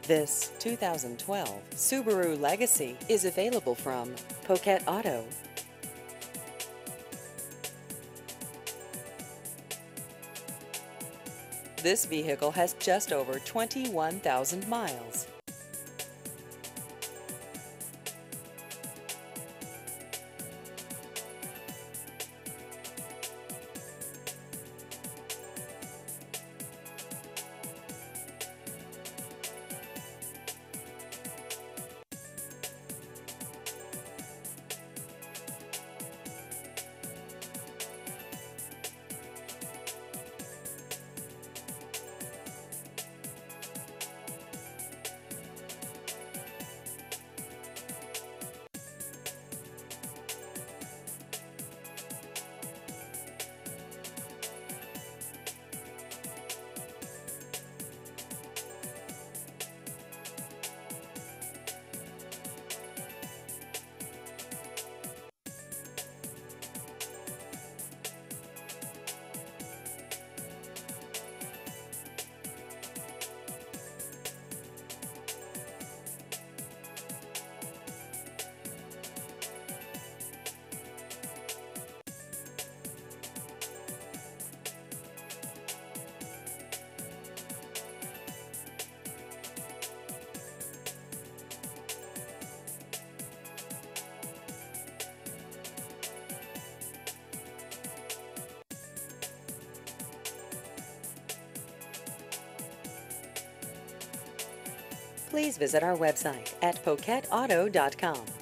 This 2012 Subaru Legacy is available from Poquet Auto. This vehicle has just over 21,000 miles. Please visit our website at poquetauto.com.